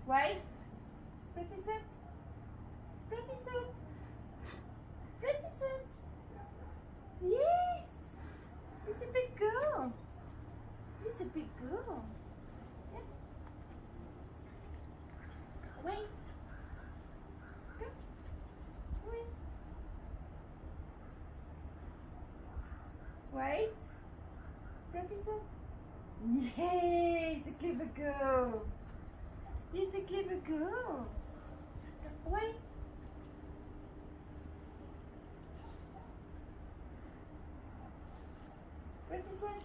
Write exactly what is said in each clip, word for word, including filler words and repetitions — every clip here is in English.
Wait. Pretty sit. Pretty sit. Pretty sit. Yes. It's a big girl. It's a big girl. Yeah. Wait. Go. Wait. Wait. Pretty sit. Yay, it's a clever girl. It's a clever girl. Wait. Pretty sit.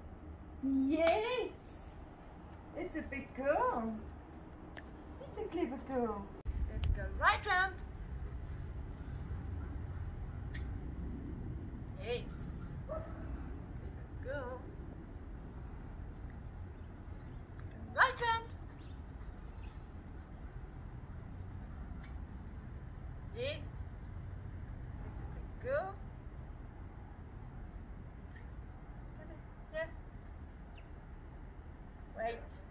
Yes. It's a big girl. It's a clever girl. Let's go right round. Yes. Clever girl. Right round. Yes. It's a big girl. Yeah. Wait.